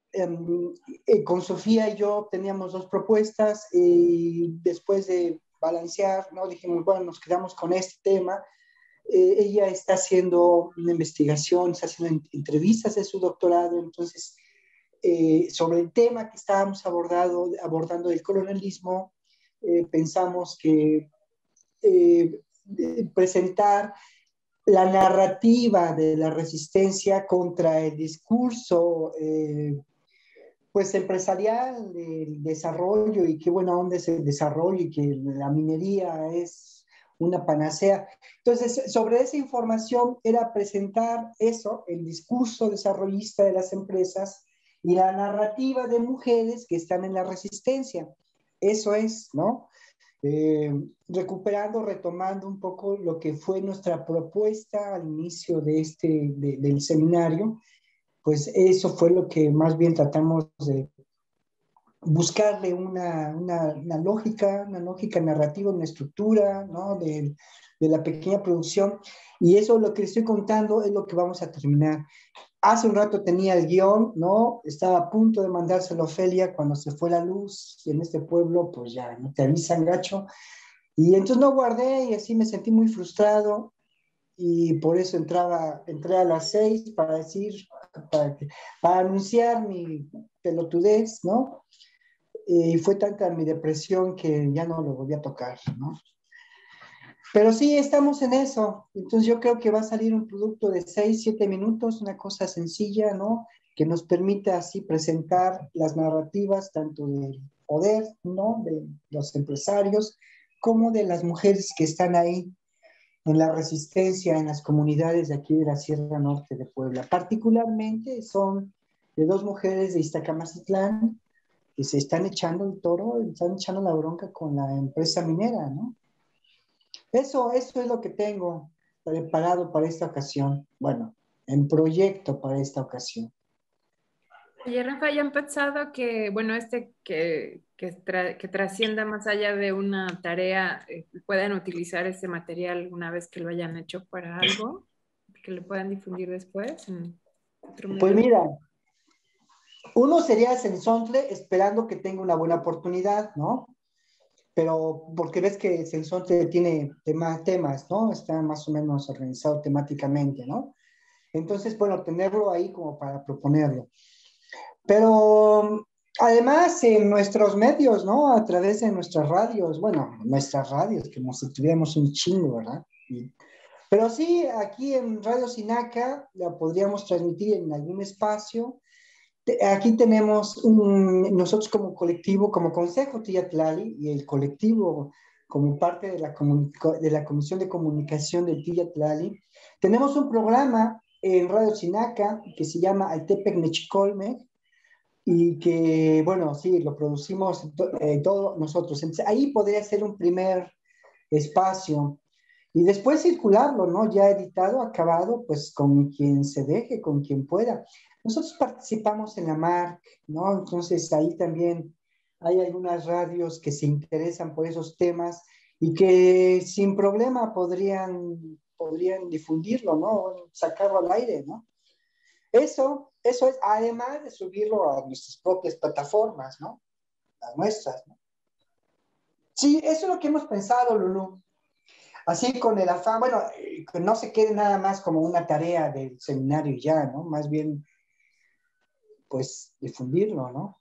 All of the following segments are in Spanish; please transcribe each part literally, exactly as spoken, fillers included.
em, eh, con Sofía y yo teníamos dos propuestas y después de balancear, ¿no? Dijimos, bueno, nos quedamos con este tema. Eh, ella está haciendo una investigación, está haciendo entrevistas de su doctorado, entonces, eh, sobre el tema que estábamos abordado, abordando del colonialismo, eh, pensamos que eh, presentar la narrativa de la resistencia contra el discurso eh, pues empresarial, del desarrollo y qué buena onda es el desarrollo y que la minería es una panacea. Entonces, sobre esa información era presentar eso, el discurso desarrollista de las empresas y la narrativa de mujeres que están en la resistencia. Eso es, ¿no? Eh, recuperando, retomando un poco lo que fue nuestra propuesta al inicio de este, de, del seminario, pues eso fue lo que más bien tratamos de buscarle una, una, una lógica, una lógica narrativa, una estructura, ¿no? De, de la pequeña producción. Y eso lo que estoy contando es lo que vamos a terminar. Hace un rato tenía el guión, ¿no? Estaba a punto de mandárselo a Ofelia cuando se fue la luz y en este pueblo, pues ya, no te avisan, gacho. Y entonces no guardé y así me sentí muy frustrado y por eso entraba, entré a las seis para decir, para, para anunciar mi pelotudez, ¿no? Y fue tanta mi depresión que ya no lo volví a tocar, ¿no? Pero sí, estamos en eso. Entonces yo creo que va a salir un producto de seis, siete minutos, una cosa sencilla, ¿no? Que nos permita así presentar las narrativas tanto del poder, ¿no? De los empresarios, como de las mujeres que están ahí en la resistencia en las comunidades de aquí de la Sierra Norte de Puebla. Particularmente son de dos mujeres de Iztacamacitlán que se están echando el toro, están echando la bronca con la empresa minera, ¿no? Eso, eso es lo que tengo preparado para esta ocasión. Bueno, en proyecto para esta ocasión. Oye, Rafa, ¿ya han pensado que, bueno, este que, que, tra que trascienda más allá de una tarea, eh, puedan utilizar ese material una vez que lo hayan hecho para algo, que lo puedan difundir después en otro Pues medio? mira, uno sería Sensontle esperando que tenga una buena oportunidad, ¿no? Pero porque ves que Sensontle tiene tema, temas, ¿no? Está más o menos organizado temáticamente, ¿no? Entonces, bueno, tenerlo ahí como para proponerlo. Pero además en nuestros medios, ¿no? A través de nuestras radios, bueno, nuestras radios, como si tuviéramos un chingo, ¿verdad? Y, pero sí, aquí en Radio Sinaca la podríamos transmitir en algún espacio. Te- Aquí tenemos un, nosotros como colectivo, como Consejo Tía Tlali y el colectivo como parte de la, comunico- de la Comisión de Comunicación del Tía Tlali, tenemos un programa en Radio Sinaca que se llama Altepec Nechicolmec y que, bueno, sí, lo producimos to- eh, todos nosotros. Entonces, ahí podría ser un primer espacio y después circularlo, ¿no? Ya editado, acabado, pues con quien se deje, con quien pueda. Nosotros participamos en la MARC, ¿no? Entonces ahí también hay algunas radios que se interesan por esos temas y que sin problema podrían, podrían difundirlo, ¿no? Sacarlo al aire, ¿no? Eso, eso es, además de subirlo a nuestras propias plataformas, ¿no? Las nuestras, ¿no? Sí, eso es lo que hemos pensado, Lulú. Así con el afán, bueno, eh, que no se quede nada más como una tarea del seminario y ya, ¿no? Más bien, pues, difundirlo, ¿no?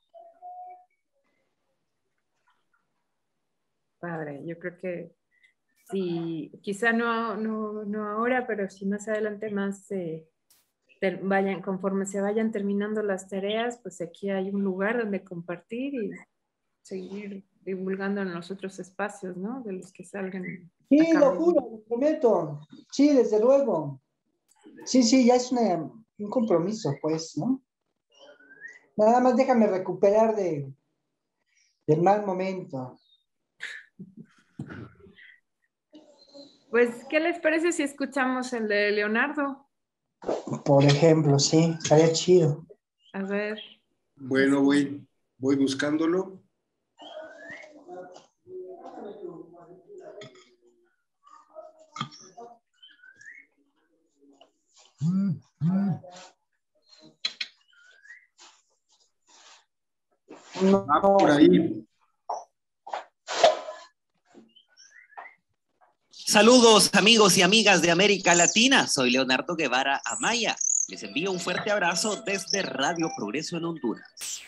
Padre, yo creo que sí, quizá no, no, no ahora, pero si más adelante más eh, ter- vayan, conforme se vayan terminando las tareas, pues aquí hay un lugar donde compartir y seguir divulgando en los otros espacios, ¿no? De los que salgan a Sí, lo cabo. juro, lo prometo. Sí, desde luego. Sí, sí, ya es una- un compromiso, pues, ¿no? Nada más déjame recuperar de, del mal momento. Pues, ¿qué les parece si escuchamos el de Leonardo? Por ejemplo, sí, estaría chido. A ver, Bueno, este, voy, voy buscándolo. no, Va por ahí. Saludos amigos y amigas de América Latina, soy Leonardo Guevara Amaya. Les envío un fuerte abrazo desde Radio Progreso en Honduras.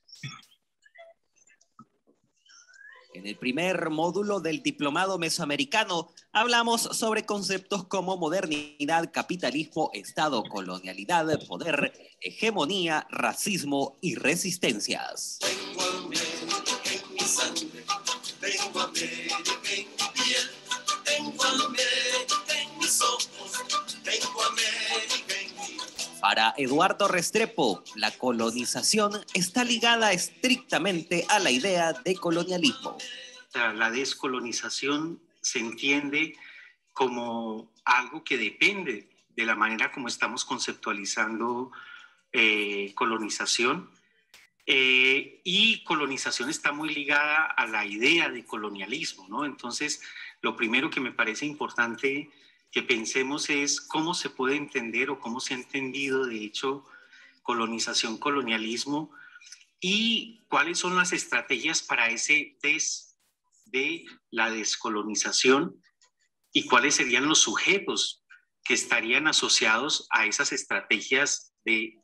En el primer módulo del Diplomado Mesoamericano hablamos sobre conceptos como modernidad, capitalismo, Estado, colonialidad, poder, hegemonía, racismo y resistencias. Tengo a América en mi sangre, tengo a América en mi piel, tengo a América en mis ojos, tengo a América en mi... Para Eduardo Restrepo, la colonización está ligada estrictamente a la idea de colonialismo. La descolonización se entiende como algo que depende de la manera como estamos conceptualizando eh, colonización. Eh, y colonización está muy ligada a la idea de colonialismo, ¿no? Entonces, lo primero que me parece importante que pensemos es cómo se puede entender o cómo se ha entendido, de hecho, colonización, colonialismo, y cuáles son las estrategias para ese des de la descolonización y cuáles serían los sujetos que estarían asociados a esas estrategias de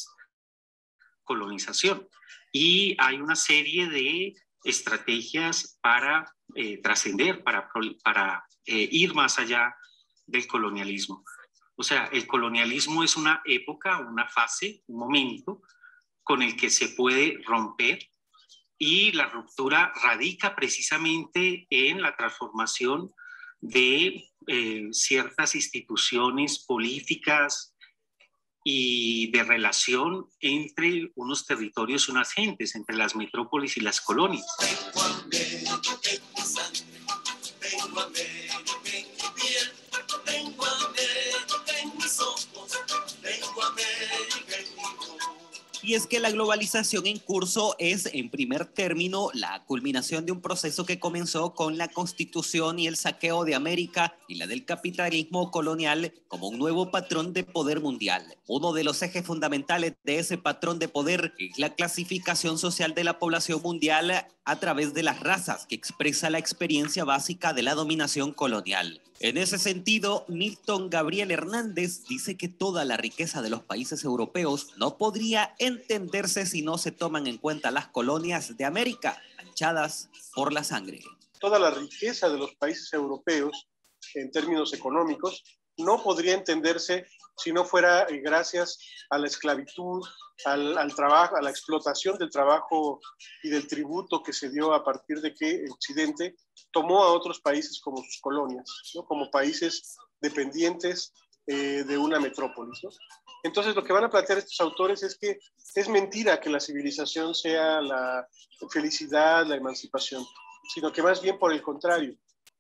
descolonización. Y hay una serie de estrategias para eh, trascender, para, para eh, ir más allá del colonialismo. O sea, el colonialismo es una época, una fase, un momento con el que se puede romper, y la ruptura radica precisamente en la transformación de eh, ciertas instituciones políticas y de relación entre unos territorios y unas gentes, entre las metrópolis y las colonias. Tengo a América en mi sangre, tengo a América en mi piel, tengo a América en mis ojos, tengo a América en mi voz. Y es que la globalización en curso es, en primer término, la culminación de un proceso que comenzó con la constitución y el saqueo de América y la del capitalismo colonial como un nuevo patrón de poder mundial. Uno de los ejes fundamentales de ese patrón de poder es la clasificación social de la población mundial a través de las razas, que expresa la experiencia básica de la dominación colonial. En ese sentido, Milton Gabriel Hernández dice que toda la riqueza de los países europeos no podría entenderse si no se toman en cuenta las colonias de América, manchadas por la sangre. Toda la riqueza de los países europeos, en términos económicos, no podría entenderse si no fuera eh, gracias a la esclavitud, al, al trabajo, a la explotación del trabajo y del tributo que se dio a partir de que el Occidente tomó a otros países como sus colonias, ¿no? Como países dependientes eh, de una metrópolis, ¿no? Entonces, lo que van a plantear estos autores es que es mentira que la civilización sea la felicidad, la emancipación, sino que más bien por el contrario.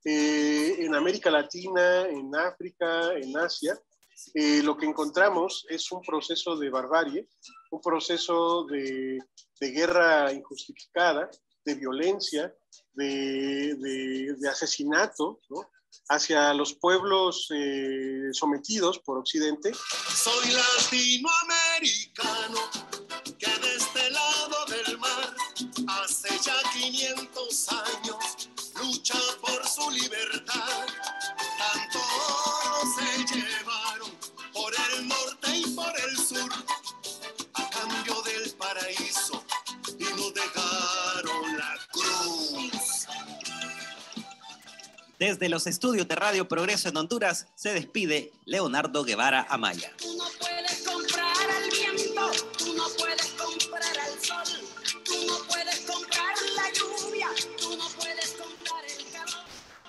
Eh, en América Latina, en África, en Asia, eh, lo que encontramos es un proceso de barbarie, un proceso de, de guerra injustificada, de violencia, de, de, de asesinato, ¿no?, hacia los pueblos eh, sometidos por Occidente. Soy latinoamericano que de este lado del mar hace ya quinientos años lucha por su libertad. Tanto oro se llevaron por el norte y por el sur a cambio del paraíso y nos dejaron la cruz. Desde los estudios de Radio Progreso en Honduras se despide Leonardo Guevara Amaya. Tú no puedes comprar al viento, tú no puedes comprar al sol, tú no puedes comprar la lluvia, tú no puedes comprar el calor.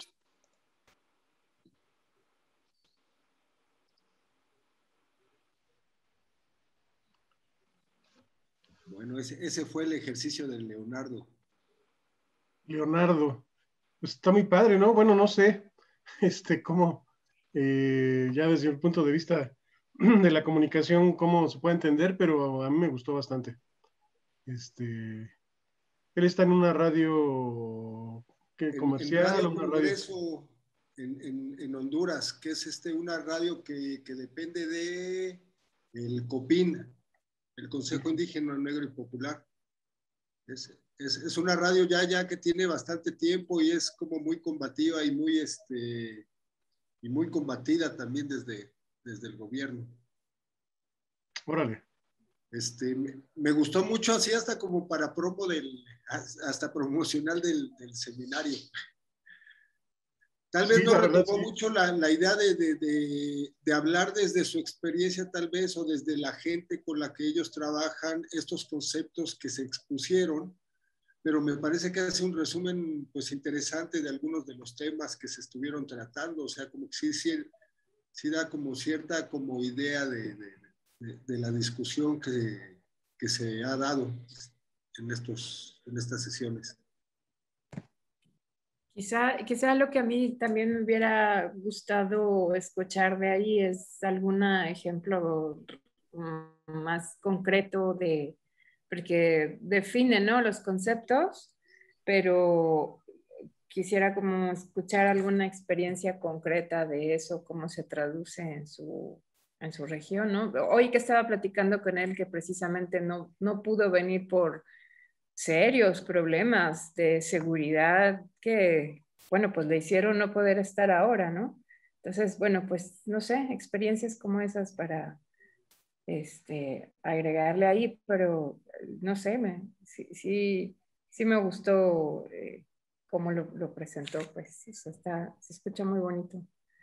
Bueno, ese, ese fue el ejercicio de Leonardo. Leonardo, pues está muy padre, ¿no? Bueno, no sé, este, cómo, eh, ya desde el punto de vista de la comunicación, cómo se puede entender, pero a mí me gustó bastante. Este, él está en una radio ¿qué, comercial, en, en Radio una Progreso, radio... en, en, en Honduras, que es este, una radio que, que depende de el COPIN, el Consejo Indígena Negro y Popular. Es, es, es una radio ya, ya que tiene bastante tiempo y es como muy combativa y muy, este, y muy combatida también desde, desde el gobierno. Órale. Este, me, me gustó mucho así hasta como para promo del, hasta promocional del, del seminario. Tal vez Sí, no la verdad, retomó sí. mucho la, la idea de, de, de, de hablar desde su experiencia tal vez o desde la gente con la que ellos trabajan estos conceptos que se expusieron, pero me parece que hace un resumen pues interesante de algunos de los temas que se estuvieron tratando, o sea, como que sí, sí, sí da como cierta como idea de, de, de, de la discusión que, que se ha dado en, estos, en estas sesiones. Quizá, quizá lo que a mí también me hubiera gustado escuchar de ahí es algún ejemplo mm, más concreto de, porque define, ¿no?, los conceptos, pero quisiera como escuchar alguna experiencia concreta de eso, cómo se traduce en su, en su región, ¿no? Hoy que estaba platicando con él que precisamente no, no pudo venir por serios problemas de seguridad que, bueno, pues le hicieron no poder estar ahora, ¿no? Entonces, bueno, pues no sé, experiencias como esas para este, agregarle ahí, pero no sé, me, sí, sí, sí me gustó eh, cómo lo, lo presentó, pues eso está, se escucha muy bonito.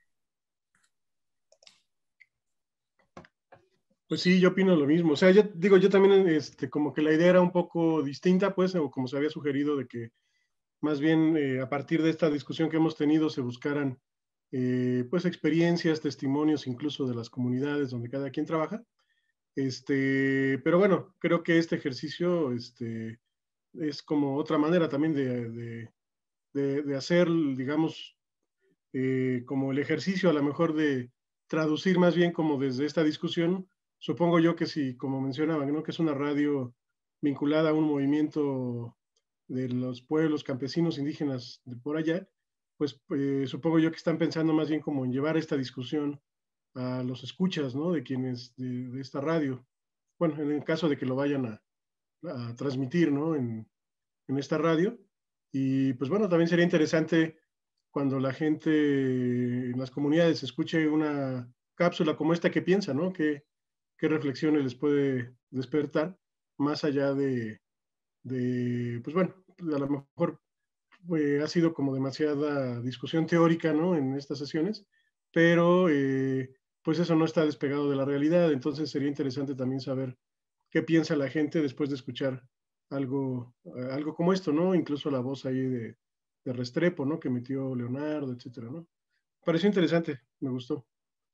Pues sí, yo opino lo mismo. O sea, yo digo, yo también, este, como que la idea era un poco distinta, pues, o como se había sugerido, de que más bien eh, a partir de esta discusión que hemos tenido se buscaran, eh, pues, experiencias, testimonios, incluso de las comunidades donde cada quien trabaja. Este, pero bueno, creo que este ejercicio, este, es como otra manera también de, de, de, de hacer, digamos, eh, como el ejercicio a lo mejor de traducir más bien como desde esta discusión. Supongo yo que si, como mencionaban, ¿no?, que es una radio vinculada a un movimiento de los pueblos campesinos indígenas de por allá, pues eh, supongo yo que están pensando más bien como en llevar esta discusión a los escuchas, ¿no?, de quienes, de, de esta radio. Bueno, en el caso de que lo vayan a, a transmitir, ¿no?, en, en esta radio. Y pues bueno, también sería interesante cuando la gente en las comunidades escuche una cápsula como esta, que piensa, ¿no? ¿Qué, qué reflexiones les puede despertar más allá de, de pues bueno, a lo mejor eh, ha sido como demasiada discusión teórica, ¿no?, en estas sesiones, pero eh, pues eso no está despegado de la realidad, entonces sería interesante también saber qué piensa la gente después de escuchar algo, eh, algo como esto, ¿no? Incluso la voz ahí de, de Restrepo, ¿no?, que metió Leonardo, etcétera, ¿no? Pareció interesante, me gustó.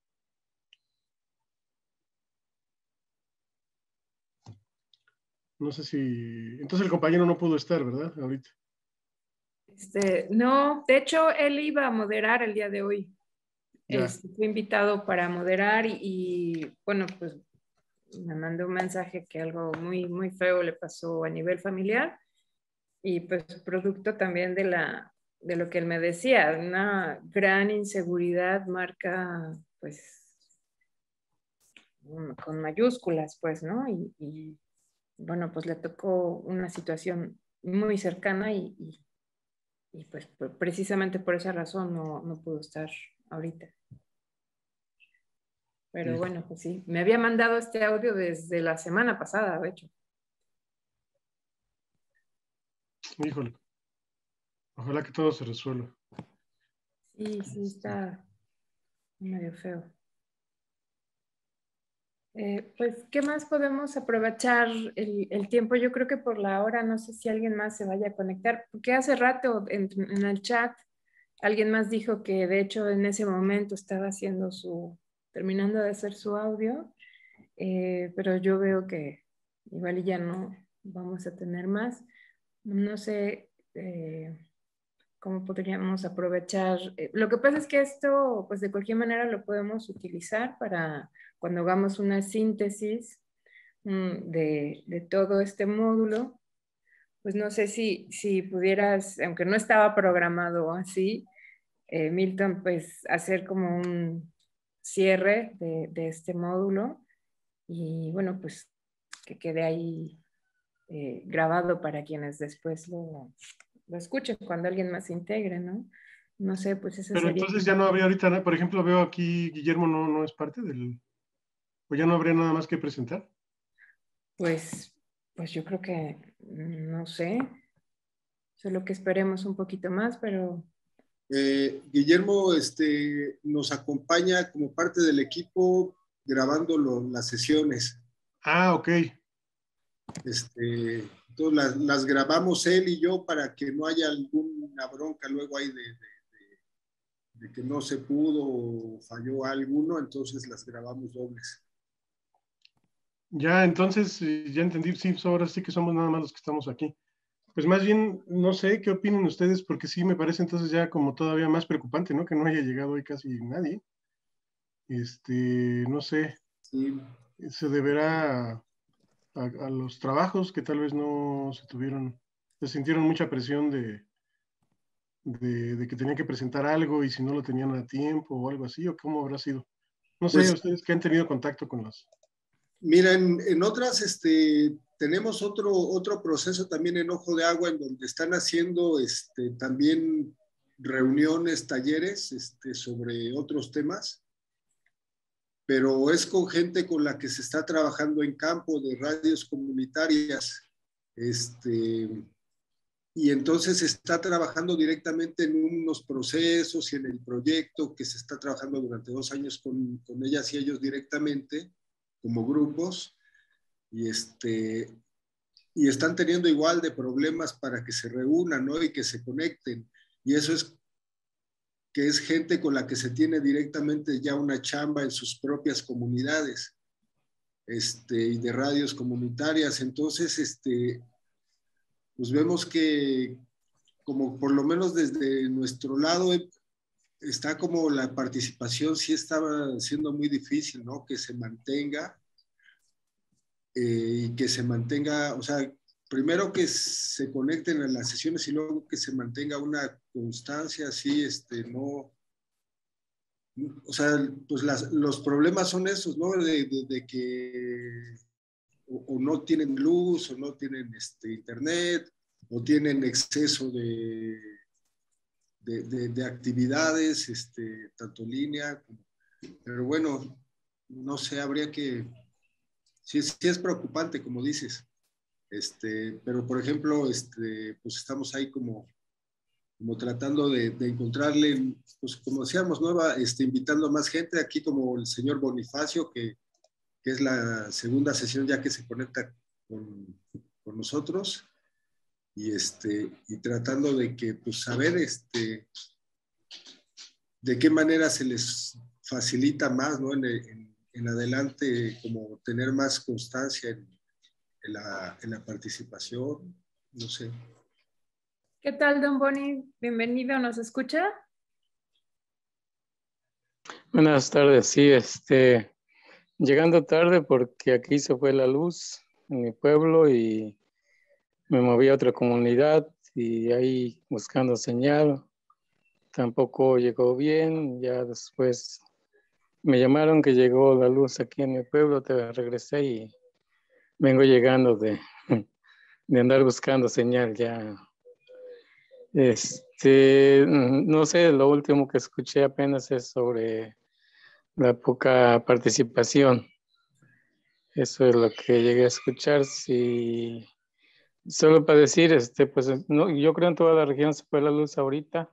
No sé si... Entonces el compañero no pudo estar, ¿verdad? Ahorita. Este, no, de hecho, él iba a moderar el día de hoy. Ya. Este, fue invitado para moderar y, y, bueno, pues me mandó un mensaje que algo muy, muy feo le pasó a nivel familiar y pues producto también de, la, de lo que él me decía, una gran inseguridad marca, pues, con mayúsculas, pues, ¿no? Y, y bueno, pues le tocó una situación muy cercana y, y, y pues precisamente por esa razón no, no pudo estar ahorita. Pero Sí. bueno, pues sí, me había mandado este audio desde la semana pasada, de hecho. Híjole. Ojalá que todo se resuelva. Sí, sí, está medio feo. Eh, pues, ¿qué más podemos aprovechar el, el tiempo? Yo creo que por la hora, no sé si alguien más se vaya a conectar, porque hace rato en, en el chat alguien más dijo que de hecho en ese momento estaba haciendo su, terminando de hacer su audio, eh, pero yo veo que igual ya no vamos a tener más. No sé eh, cómo podríamos aprovechar. Eh, lo que pasa es que esto, pues de cualquier manera lo podemos utilizar para cuando hagamos una síntesis mm, de, de todo este módulo. Pues no sé si, si pudieras, aunque no estaba programado así, eh, Milton, pues hacer como un cierre de, de este módulo y bueno, pues que quede ahí eh, grabado para quienes después lo, lo escuchen, cuando alguien más se integre, ¿no? No sé, pues eso Pero sería... entonces ya no habría ahorita, nada. Por ejemplo, veo aquí Guillermo no, no es parte del... ¿O ya no habría nada más que presentar? Pues, pues yo creo que, no sé, solo que esperemos un poquito más, pero... Eh, Guillermo este, nos acompaña como parte del equipo grabando lo, las sesiones. Ah, ok. Este, entonces las, las grabamos él y yo para que no haya alguna bronca luego ahí de, de, de, de que no se pudo o falló alguno, entonces las grabamos dobles. Ya, entonces, eh, ya entendí, sí, ahora sí que somos nada más los que estamos aquí. Pues más bien, no sé, ¿qué opinan ustedes? Porque sí me parece entonces ya como todavía más preocupante, ¿no? Que no haya llegado hoy casi nadie. Este, no sé, Sí. se deberá a, a los trabajos que tal vez no se tuvieron, se sintieron mucha presión de, de, de que tenían que presentar algo y si no lo tenían a tiempo o algo así, o cómo habrá sido. No sé, Pues, ustedes que han tenido contacto con las... mira, en, en otras, este, tenemos otro, otro proceso también en Ojo de Agua en donde están haciendo este, también reuniones, talleres este, sobre otros temas, pero es con gente con la que se está trabajando en campo de radios comunitarias. Este, y entonces se está trabajando directamente en unos procesos y en el proyecto que se está trabajando durante dos años con, con ellas y ellos directamente, como grupos, y, este, y están teniendo igual de problemas para que se reúnan, ¿no? Y que se conecten. Y eso es que es gente con la que se tiene directamente ya una chamba en sus propias comunidades este, y de radios comunitarias. Entonces, este, pues vemos que como por lo menos desde nuestro lado está como la participación sí estaba siendo muy difícil, ¿no? Que se mantenga eh, y que se mantenga, o sea, primero que se conecten a las sesiones y luego que se mantenga una constancia así, este, no, o sea, pues las, los problemas son esos, ¿no? De, de, de que o, o, no tienen luz, o no tienen este, internet, o tienen exceso de, de, de, de actividades, este, tanto en línea, como, pero bueno, no sé, habría que, sí, sí es preocupante, como dices, este, pero por ejemplo, este, pues estamos ahí como como tratando de, de encontrarle, pues como decíamos, nueva, este, invitando a más gente, aquí como el señor Bonifacio, que, que es la segunda sesión ya que se conecta con, con nosotros, y, este, y tratando de que, pues, saber este, de qué manera se les facilita más, ¿no? En, en, en adelante, como tener más constancia en, en, la, en la participación, no sé. ¿Qué tal, don Boni? Bienvenido, ¿nos escucha? Buenas tardes, sí, este, llegando tarde porque aquí se fue la luz en mi pueblo y me moví a otra comunidad y ahí buscando señal, tampoco llegó bien, ya después me llamaron que llegó la luz aquí en mi pueblo, te regresé y vengo llegando de, de andar buscando señal ya. Este, no sé, lo último que escuché apenas es sobre la poca participación. Eso es lo que llegué a escuchar. Sí, solo para decir, este, pues no, yo creo en toda la región se fue la luz ahorita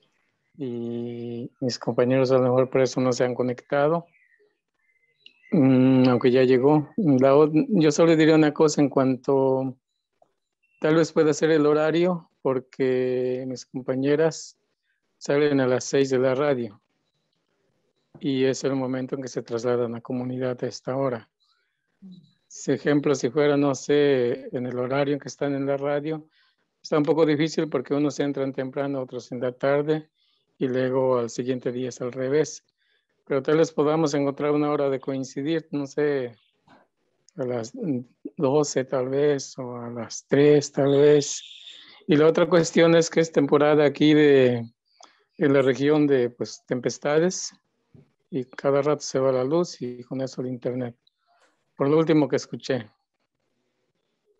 y mis compañeros a lo mejor por eso no se han conectado, mm, aunque ya llegó. La, yo solo diría una cosa en cuanto tal vez pueda ser el horario, porque mis compañeras salen a las seis de la radio y es el momento en que se trasladan a comunidad a esta hora. Si ejemplo, si fuera, no sé, en el horario en que están en la radio, está un poco difícil porque unos entran temprano, otros en la tarde y luego al siguiente día es al revés. Pero tal vez podamos encontrar una hora de coincidir, no sé, a las doce tal vez o a las tres tal vez. Y la otra cuestión es que es temporada aquí de, en la región de pues, tempestades y cada rato se va la luz y con eso el internet. Por lo último que escuché.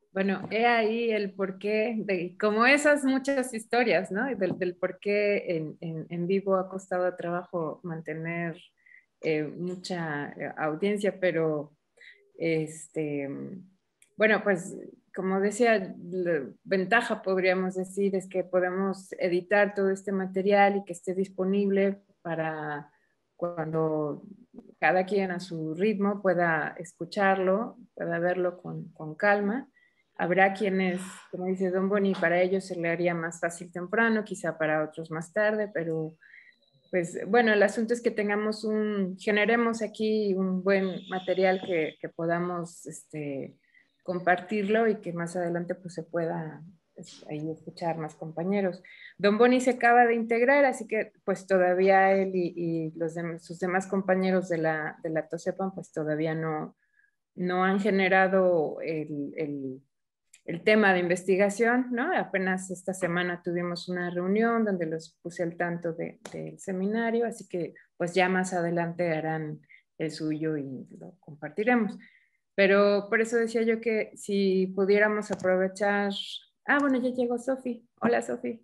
Bueno, he ahí el porqué, de, como esas muchas historias, ¿no? Del, del por qué en, en, en vivo ha costado trabajo mantener eh, mucha eh, audiencia, pero este, bueno, pues como decía, la ventaja podríamos decir es que podemos editar todo este material y que esté disponible para cuando cada quien a su ritmo pueda escucharlo, pueda verlo con, con calma. Habrá quienes, como dice Don Boni, para ellos se le haría más fácil temprano, quizá para otros más tarde, pero pues bueno, el asunto es que tengamos un, generemos aquí un buen material que, que podamos este, compartirlo y que más adelante pues se pueda pues, ahí escuchar más compañeros. Don Boni se acaba de integrar, así que pues todavía él y, y los de, sus demás compañeros de la, de la TOSEPAN pues todavía no, no han generado el, el el tema de investigación, ¿no? Apenas esta semana tuvimos una reunión donde los puse al tanto de, del seminario, así que pues ya más adelante harán el suyo y lo compartiremos. Pero por eso decía yo que si pudiéramos aprovechar... Ah, bueno, ya llegó Sofi. Hola, Sofi.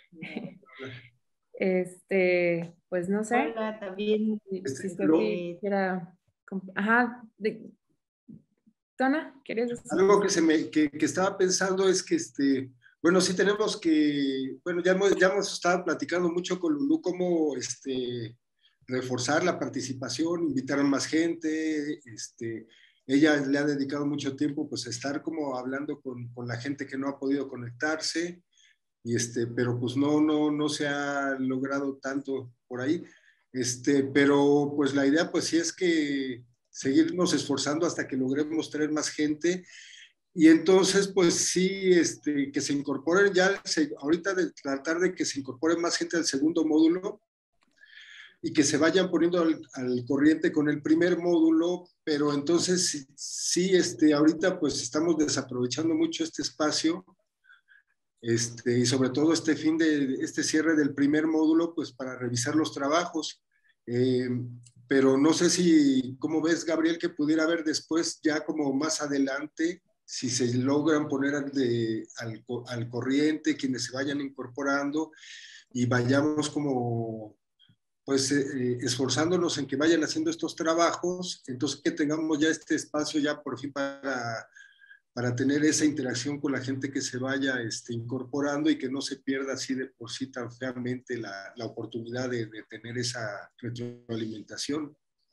Este, pues no sé. Hola, también. Si, si Este, Sofi quiera... Ajá, de, Tona, ¿querías decir? Algo que, se me, que, que estaba pensando es que, este, bueno, sí tenemos que, bueno, ya hemos, ya hemos estado platicando mucho con Lulú cómo este, reforzar la participación, invitar a más gente, este, ella le ha dedicado mucho tiempo pues a estar como hablando con, con la gente que no ha podido conectarse, y este, pero pues no, no, no se ha logrado tanto por ahí, este, pero pues la idea pues sí es que seguirnos esforzando hasta que logremos traer más gente. Y entonces, pues sí, este, que se incorporen ya, se, ahorita de tratar de que se incorpore más gente al segundo módulo y que se vayan poniendo al, al corriente con el primer módulo, pero entonces sí, sí este, ahorita pues estamos desaprovechando mucho este espacio, este, y sobre todo este fin de, este cierre del primer módulo, pues para revisar los trabajos. Eh, pero no sé si, ¿cómo ves, Gabriel, que pudiera haber después, ya como más adelante, si se logran poner al, de, al, al corriente, quienes se vayan incorporando y vayamos como, pues, eh, esforzándonos en que vayan haciendo estos trabajos, entonces que tengamos ya este espacio ya por fin para, para tener esa interacción con la gente que se vaya este, incorporando y que no se pierda así de por sí tan feamente la, la oportunidad de, de tener esa retroalimentación.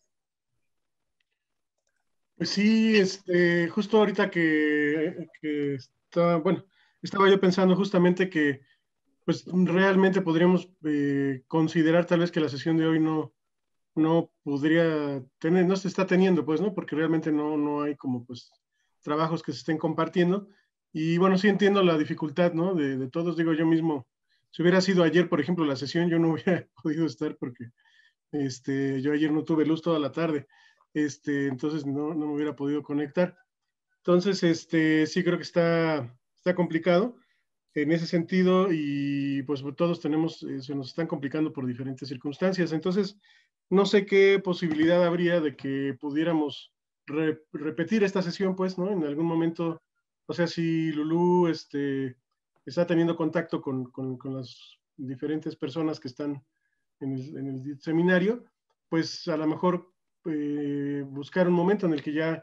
Pues sí, este, justo ahorita que, que estaba, bueno, estaba yo pensando justamente que pues realmente podríamos eh, considerar tal vez que la sesión de hoy no, no podría tener, no se está teniendo, pues, ¿no? Porque realmente no, no hay como, pues, trabajos que se estén compartiendo. Y bueno, sí entiendo la dificultad, ¿no? De, de todos, digo yo mismo, si hubiera sido ayer, por ejemplo, la sesión, yo no hubiera podido estar porque este, yo ayer no tuve luz toda la tarde, este, entonces no, no me hubiera podido conectar. Entonces, este, sí creo que está, está complicado en ese sentido y pues todos tenemos, eh, se nos están complicando por diferentes circunstancias. Entonces, no sé qué posibilidad habría de que pudiéramos re repetir esta sesión, pues, ¿no? En algún momento, o sea, si Lulú este, está teniendo contacto con, con, con las diferentes personas que están en el, en el seminario, pues a lo mejor eh, buscar un momento en el que ya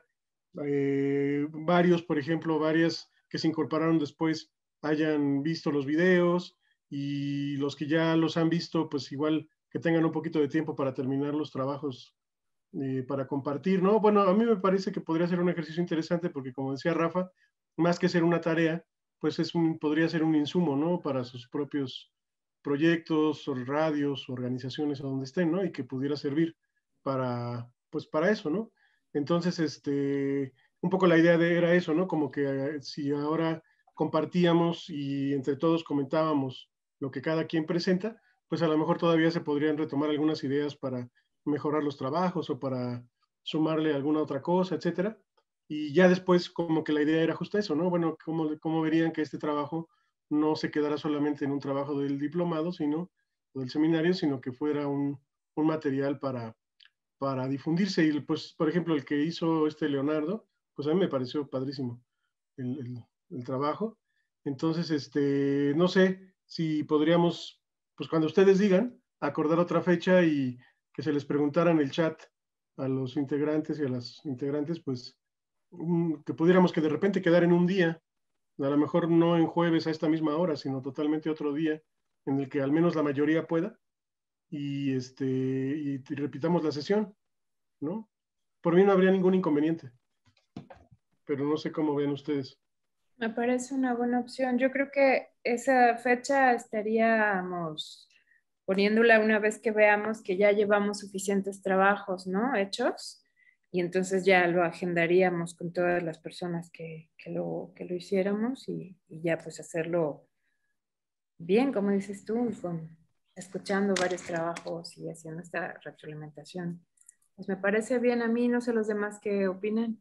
eh, varios, por ejemplo, varias que se incorporaron después, hayan visto los videos y los que ya los han visto, pues igual que tengan un poquito de tiempo para terminar los trabajos eh, para compartir, ¿no? Bueno, a mí me parece que podría ser un ejercicio interesante porque, como decía Rafa, más que ser una tarea, pues es un, podría ser un insumo, ¿no? Para sus propios proyectos, o radios, organizaciones o donde estén, ¿no? Y que pudiera servir para, pues para eso, ¿no? Entonces, este, un poco la idea de, era eso, ¿no? Como que eh, si ahora compartíamos y entre todos comentábamos lo que cada quien presenta, pues a lo mejor todavía se podrían retomar algunas ideas para mejorar los trabajos o para sumarle alguna otra cosa, etcétera. Y ya después como que la idea era justo eso, ¿no? Bueno, ¿cómo, cómo verían que este trabajo no se quedara solamente en un trabajo del diplomado, sino o del seminario, sino que fuera un, un material para, para difundirse? Y pues, por ejemplo, el que hizo este Leonardo, pues a mí me pareció padrísimo. El, el, el trabajo. Entonces, este, no sé si podríamos, pues cuando ustedes digan, acordar otra fecha y que se les preguntara en el chat a los integrantes y a las integrantes, pues un, que pudiéramos que de repente quedar en un día, a lo mejor no en jueves a esta misma hora, sino totalmente otro día en el que al menos la mayoría pueda y, este, y repitamos la sesión, ¿no? Por mí no habría ningún inconveniente, pero no sé cómo ven ustedes. Me parece una buena opción. Yo creo que esa fecha estaríamos poniéndola una vez que veamos que ya llevamos suficientes trabajos, ¿no? Hechos. Y entonces ya lo agendaríamos con todas las personas que, que, lo, que lo hiciéramos y, y ya pues hacerlo bien, como dices tú, con, escuchando varios trabajos y haciendo esta retroalimentación. Pues me parece bien a mí, no sé los demás qué opinan.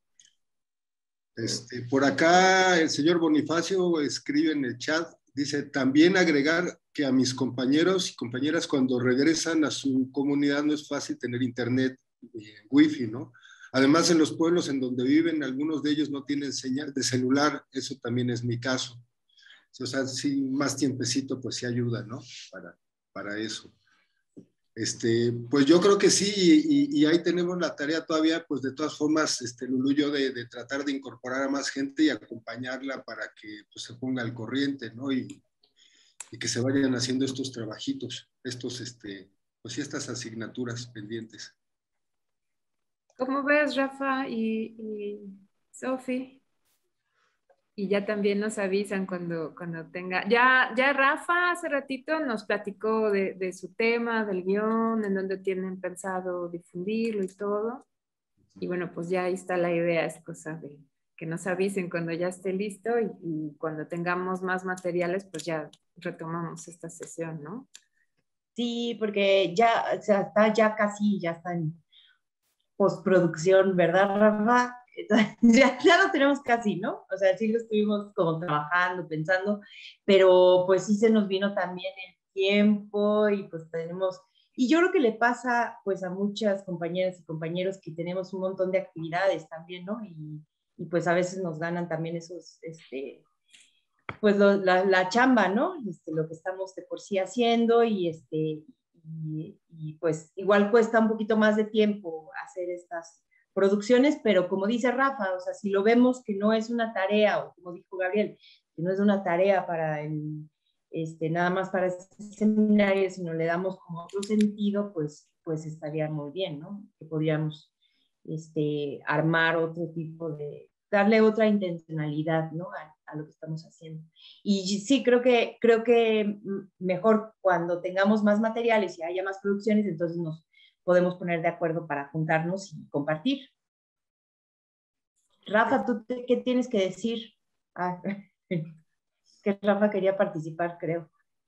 Este, por acá el señor Bonifacio escribe en el chat, dice, también agregar que a mis compañeros y compañeras cuando regresan a su comunidad no es fácil tener internet, eh, wifi, ¿no? Además en los pueblos en donde viven, algunos de ellos no tienen señal de celular, eso también es mi caso. O sea, sí, más tiempecito pues sí ayuda, ¿no? Para, para eso. Este, pues yo creo que sí, y, y ahí tenemos la tarea todavía, pues de todas formas, este, Lulú, yo de, de tratar de incorporar a más gente y acompañarla para que pues, se ponga al corriente, ¿no? Y, y que se vayan haciendo estos trabajitos, estos, este, pues sí, estas asignaturas pendientes. ¿Cómo ves, Rafa y, y Sofi? Y ya también nos avisan cuando, cuando tenga... Ya, ya Rafa hace ratito nos platicó de, de su tema, del guión, en donde tienen pensado difundirlo y todo. Y bueno, pues ya ahí está la idea, es cosa de que nos avisen cuando ya esté listo y, y cuando tengamos más materiales, pues ya retomamos esta sesión, ¿no? Sí, porque ya, o sea, está ya casi, ya está en postproducción, ¿verdad, Rafa? Ya, ya lo tenemos casi, ¿no? O sea, sí lo estuvimos como trabajando, pensando, pero pues sí se nos vino también el tiempo y pues tenemos, y yo creo que le pasa pues a muchas compañeras y compañeros que tenemos un montón de actividades también, ¿no? Y, y pues a veces nos ganan también esos, este, pues lo, la, la chamba, ¿no? Este, lo que estamos de por sí haciendo y este, y, y pues igual cuesta un poquito más de tiempo hacer estas producciones, pero como dice Rafa, o sea, si lo vemos que no es una tarea, o como dijo Gabriel, que no es una tarea para el, este, nada más para este seminario, sino le damos como otro sentido, pues, pues estaría muy bien, ¿no? Que podríamos este, armar otro tipo de, darle otra intencionalidad, ¿no? A, a lo que estamos haciendo. Y sí, creo que, creo que mejor cuando tengamos más materiales y haya más producciones, entonces nos podemos poner de acuerdo para juntarnos y compartir. Rafa, ¿tú te, qué tienes que decir? Ah, que Rafa quería participar, creo.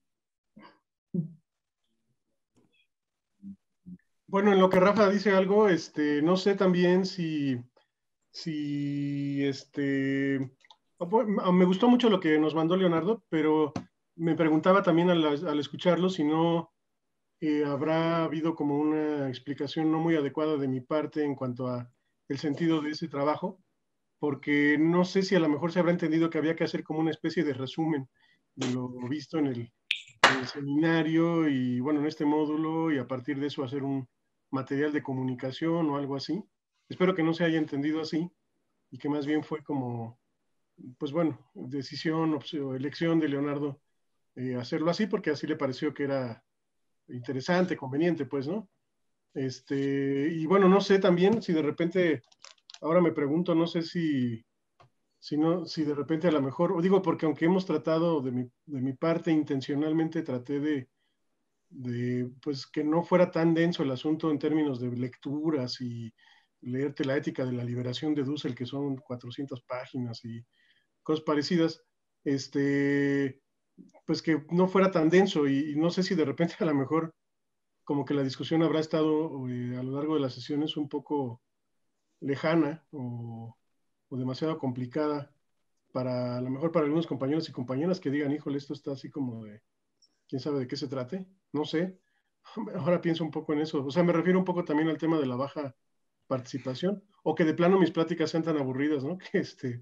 Bueno, en lo que Rafa dice algo, este, no sé también si, si, este, me gustó mucho lo que nos mandó Leonardo, pero me preguntaba también al, al escucharlo si no Eh, habrá habido como una explicación no muy adecuada de mi parte en cuanto a el sentido de ese trabajo, porque no sé si a lo mejor se habrá entendido que había que hacer como una especie de resumen de lo visto en el, en el seminario y bueno, en este módulo y a partir de eso hacer un material de comunicación o algo así. Espero que no se haya entendido así y que más bien fue como, pues bueno, decisión o elección de Leonardo eh, hacerlo así porque así le pareció que era interesante, conveniente, pues, ¿no? Este, y bueno, no sé también si de repente, ahora me pregunto, no sé si, si, no, si de repente a lo mejor, o digo porque aunque hemos tratado de mi, de mi parte intencionalmente, traté de, de, pues, que no fuera tan denso el asunto en términos de lecturas y leerte la ética de la liberación de Dussel, que son cuatrocientas páginas y cosas parecidas, este, pues que no fuera tan denso y, y no sé si de repente a lo mejor como que la discusión habrá estado eh, a lo largo de las sesiones un poco lejana o, o demasiado complicada para a lo mejor para algunos compañeros y compañeras que digan, híjole, esto está así como de, quién sabe de qué se trate, no sé. Ahora pienso un poco en eso, o sea, me refiero un poco también al tema de la baja participación, o que de plano mis pláticas sean tan aburridas, ¿no? Que, este,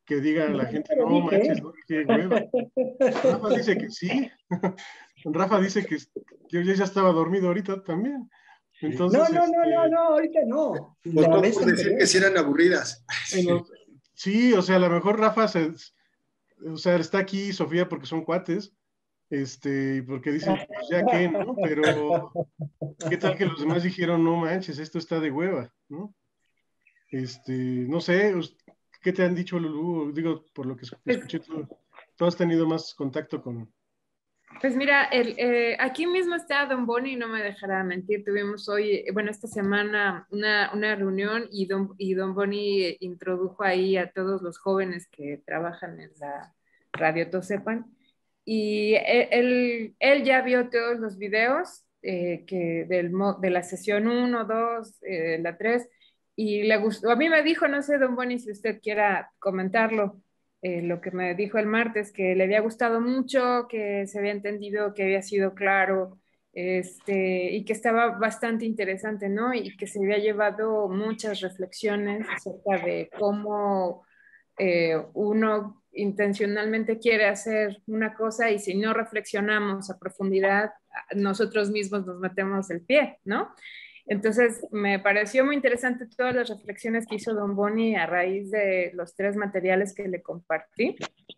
que diga a la gente, no manches, no, qué hueva. Rafa dice que sí. Rafa dice que, que yo ya estaba dormido ahorita también. Entonces, no, no, este, no, no, no, ahorita no. Pues no por decir que sí eran aburridas. Bueno, sí, o sea, a lo mejor Rafa se, o sea, está aquí Sofía porque son cuates, este, porque dicen, pues ya que, ¿no? Pero, ¿qué tal que los demás dijeron, no manches, esto está de hueva, ¿no? Este, no sé, ¿qué te han dicho, Lulú? Digo, por lo que escuché, tú, tú has tenido más contacto con... Pues mira, el, eh, aquí mismo está Don Boni, no me dejará mentir. Tuvimos hoy, bueno, esta semana una, una reunión y Don, y Don Boni introdujo ahí a todos los jóvenes que trabajan en la radio Tosepan. Y él, él, él ya vio todos los videos eh, que del, de la sesión uno, dos, eh, la tres, y le gustó. A mí me dijo, no sé, Don Boni, si usted quiera comentarlo. Eh, lo que me dijo el martes, que le había gustado mucho, que se había entendido, que había sido claro, este, y que estaba bastante interesante, ¿no? Y que se había llevado muchas reflexiones acerca de cómo eh, uno intencionalmente quiere hacer una cosa y si no reflexionamos a profundidad, nosotros mismos nos metemos el pie, ¿no? Entonces, me pareció muy interesante todas las reflexiones que hizo Don Boni a raíz de los tres materiales que le compartí.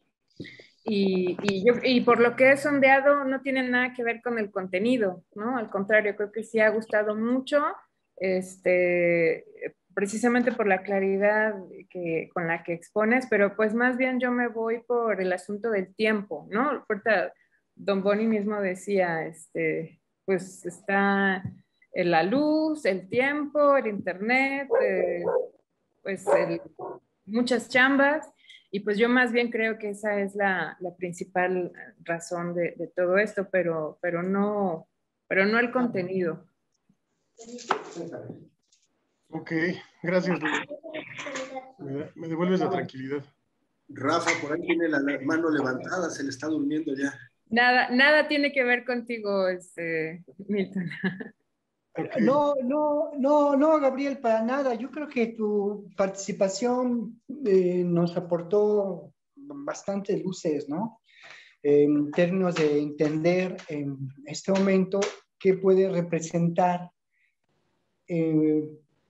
Y, y, yo, y por lo que he sondeado, no tiene nada que ver con el contenido, ¿no? Al contrario, creo que sí ha gustado mucho, este, precisamente por la claridad que, con la que expones, pero pues más bien yo me voy por el asunto del tiempo, ¿no? Ahorita Don Boni mismo decía, este, pues está... la luz, el tiempo, el internet, eh, pues el, muchas chambas, y pues yo más bien creo que esa es la, la principal razón de, de, todo esto, pero, pero, no, pero no el contenido. Ok, gracias, me, me devuelves la tranquilidad. Rafa, por ahí tiene la mano levantada, se le está durmiendo ya. Nada, nada tiene que ver contigo, este, Milton. Okay. No, no, no, no, Gabriel, para nada. Yo creo que tu participación eh, nos aportó bastantes luces, ¿no? En términos de entender en este momento qué puede representar eh,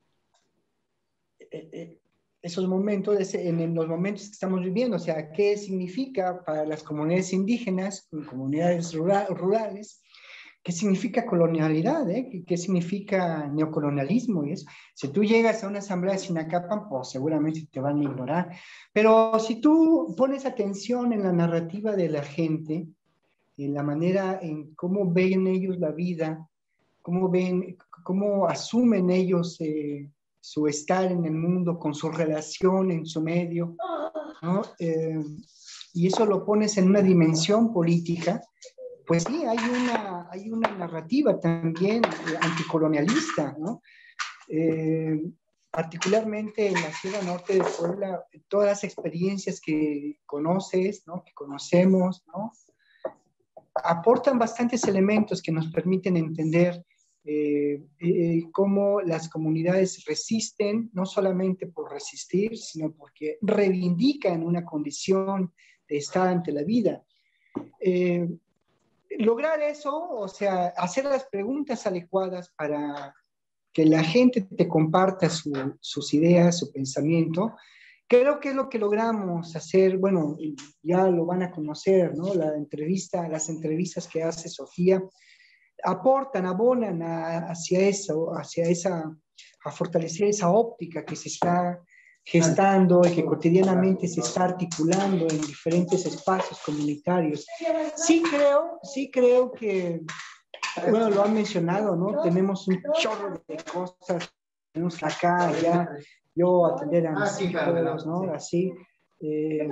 eh, esos momentos, ese, en, en los momentos que estamos viviendo, o sea, qué significa para las comunidades indígenas, comunidades rural, rurales, ¿qué significa colonialidad? Eh? ¿Qué, ¿Qué significa neocolonialismo? Y eso. Si tú llegas a una asamblea de Sinacapan, pues seguramente te van a ignorar. Pero si tú pones atención en la narrativa de la gente, en la manera en cómo ven ellos la vida, cómo ven, cómo asumen ellos eh, su estar en el mundo, con su relación en su medio, ¿no? Eh, y eso lo pones en una dimensión política, pues sí, hay una, hay una narrativa también eh, anticolonialista, ¿no? Eh, particularmente en la Sierra Norte de Puebla, todas las experiencias que conoces, ¿no? Que conocemos, ¿no? Aportan bastantes elementos que nos permiten entender eh, eh, cómo las comunidades resisten, no solamente por resistir, sino porque reivindican una condición de estar ante la vida. Eh, Lograr eso, o sea, hacer las preguntas adecuadas para que la gente te comparta su, sus ideas, su pensamiento, creo que es lo que logramos hacer. Bueno, ya lo van a conocer, ¿no? La entrevista, las entrevistas que hace Sofía aportan, abonan a, hacia eso, hacia esa, a fortalecer esa óptica que se está gestando y que cotidianamente se está articulando en diferentes espacios comunitarios. Sí creo, sí creo que, bueno, lo han mencionado, ¿no? Tenemos un chorro de cosas, tenemos acá, allá, yo atender a mis hijos, ¿no? Así, eh,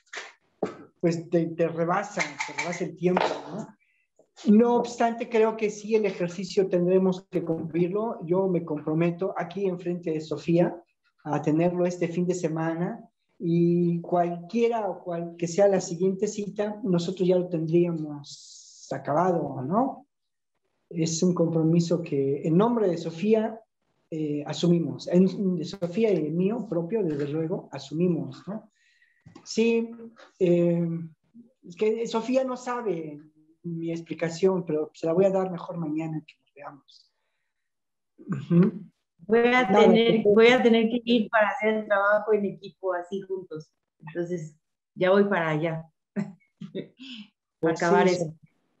pues te, te rebasa, te rebasa el tiempo, ¿no? No obstante, creo que sí el ejercicio tendremos que cumplirlo. Yo me comprometo aquí enfrente de Sofía a tenerlo este fin de semana y cualquiera o cual que sea la siguiente cita, nosotros ya lo tendríamos acabado, ¿no? Es un compromiso que en nombre de Sofía eh, asumimos, en, de Sofía y el mío propio, desde luego, asumimos, ¿no? Sí, eh, es que Sofía no sabe mi explicación, pero se la voy a dar mejor mañana que nos veamos. Uh-huh. Voy a, Nada, tener, perfecto. voy a tener que ir para hacer el trabajo en equipo así juntos. Entonces, ya voy para allá. Para Pues acabar sí, eso.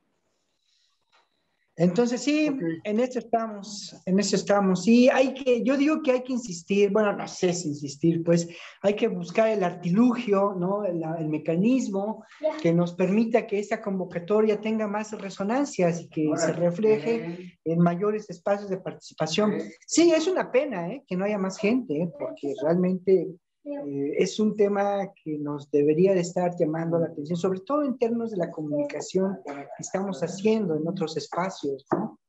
Entonces sí, Ok. en eso estamos, en eso estamos. Sí, hay que, yo digo que hay que insistir, bueno, no sé si insistir, pues hay que buscar el artilugio, ¿no? El, el mecanismo que nos permita que esta convocatoria tenga más resonancias y que se refleje en mayores espacios de participación. Sí, es una pena, ¿eh? Que no haya más gente, ¿eh? Porque realmente eh, es un tema que nos debería de estar llamando la atención, sobre todo en términos de la comunicación que estamos haciendo en otros espacios, ¿no?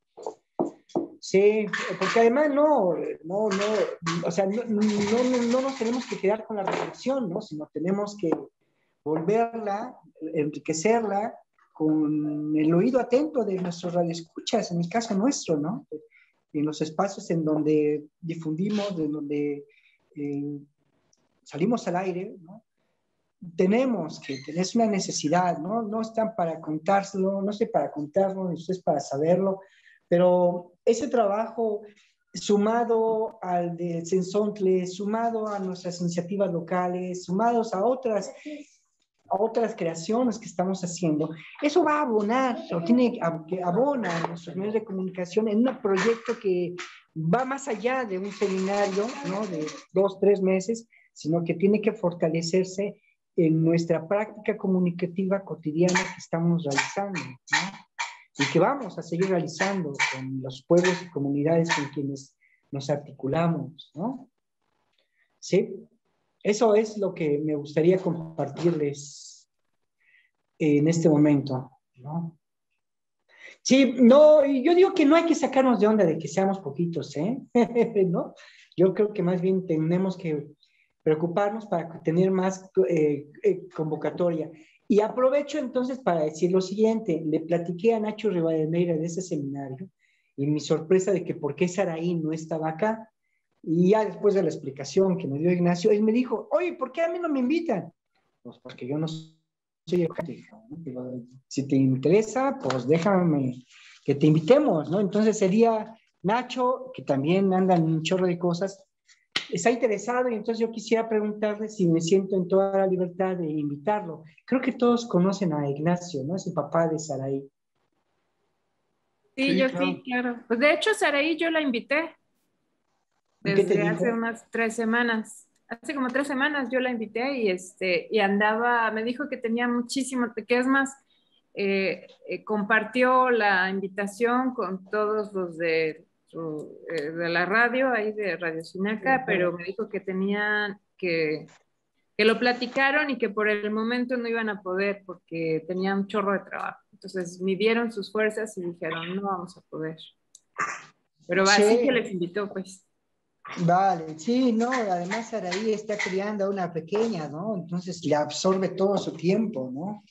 Sí, porque además no, no, no, o sea, no, no, no, no nos tenemos que quedar con la reflexión, ¿no? Sino tenemos que volverla, enriquecerla con el oído atento de nuestros radioescuchas, en el caso nuestro, ¿no? En los espacios en donde difundimos, en donde eh, salimos al aire, ¿no? Tenemos que, es una necesidad, ¿no? No están para contárselo, no sé para contarlo, eso es para saberlo, pero ese trabajo sumado al de Sensontle, sumado a nuestras iniciativas locales, sumados a otras, a otras creaciones que estamos haciendo, eso va a abonar, o tiene que abonar a nuestros medios de comunicación en un proyecto que va más allá de un seminario, ¿no? De dos, tres meses, sino que tiene que fortalecerse en nuestra práctica comunicativa cotidiana que estamos realizando, ¿no? Y que vamos a seguir realizando con los pueblos y comunidades con quienes nos articulamos, ¿no? Sí, eso es lo que me gustaría compartirles en este momento, ¿no? Sí, no, yo digo que no hay que sacarnos de onda de que seamos poquitos, ¿eh? ¿No? Yo creo que más bien tenemos que preocuparnos para tener más eh, eh, convocatoria. Y aprovecho entonces para decir lo siguiente, le platiqué a Nacho Rivadeneira de ese seminario y mi sorpresa de que por qué Saraí no estaba acá, y ya después de la explicación que me dio Ignacio, él me dijo, oye, ¿por qué a mí no me invitan? Pues porque yo no soy ejecutivo, ¿no? Si te interesa, pues déjame que te invitemos, ¿no? Entonces sería Nacho, que también anda en un chorro de cosas, está interesado y entonces yo quisiera preguntarle si me siento en toda la libertad de invitarlo. Creo que todos conocen a Ignacio, ¿no? Es el papá de Saraí. Sí, Sí, yo claro. sí, claro. Pues de hecho, Saraí yo la invité ¿Y qué te desde dijo? hace unas tres semanas. Hace como tres semanas yo la invité y, este, y andaba, me dijo que tenía muchísimo, que es más, eh, eh, compartió la invitación con todos los de, su, eh, de la radio, ahí de Radio Sinaca, pero me dijo que tenían que, que lo platicaron y que por el momento no iban a poder porque tenían un chorro de trabajo. Entonces midieron sus fuerzas y dijeron, no vamos a poder. Pero Sí. así que les invitó, pues. Vale, sí, no, además Saraí está criando a una pequeña, ¿no? Entonces le absorbe todo su tiempo, ¿no?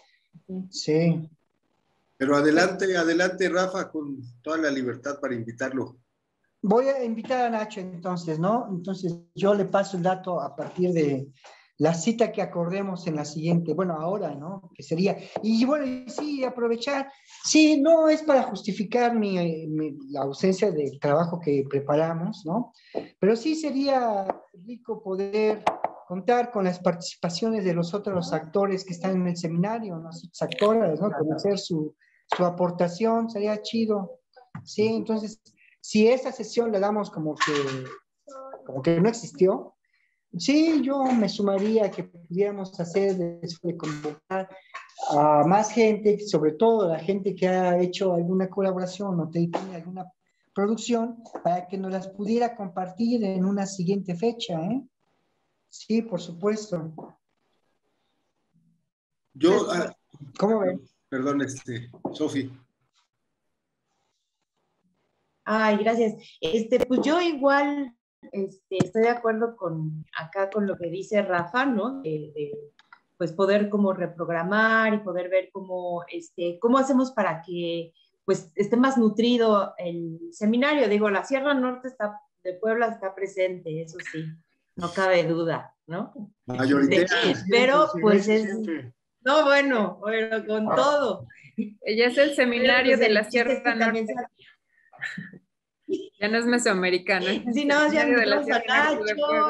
Sí. Pero adelante, adelante, Rafa, con toda la libertad para invitarlo. Voy a invitar a Nacho entonces, ¿no? Entonces yo le paso el dato a partir de la cita que acordemos en la siguiente, bueno, ahora, ¿no? Que sería, y bueno, y sí, aprovechar, sí, no es para justificar mi, mi, la ausencia del trabajo que preparamos, ¿no? Pero sí sería rico poder contar con las participaciones de los otros actores que están en el seminario, ¿no? Sus actores, ¿no? Conocer su, su aportación, sería chido, sí, entonces, si esa sesión le damos como que, como que no existió, sí, yo me sumaría a que pudiéramos hacer de convocar a más gente, sobre todo la gente que ha hecho alguna colaboración o tiene alguna producción, para que nos las pudiera compartir en una siguiente fecha, ¿eh? Sí, por supuesto. Yo, ah, ¿Cómo ven? Perdón, este, Sofi. Ay, gracias. Este, pues yo igual este, estoy de acuerdo con acá con lo que dice Rafa, ¿no? De, de, pues poder como reprogramar y poder ver cómo, este, cómo hacemos para que pues esté más nutrido el seminario. Digo, la Sierra Norte está, de Puebla está presente, eso sí. no cabe duda, ¿no? Mayoritaria. Pero Sí, pues sí, es, siente. no, bueno, bueno, con todo. Ella es el seminario Pero, pues, de el la chiste es Sierra que también Norte. se- Ya no es mesoamericano. es el Sí, no, ya seminario de la metemos a Sierra Norte de Puebla.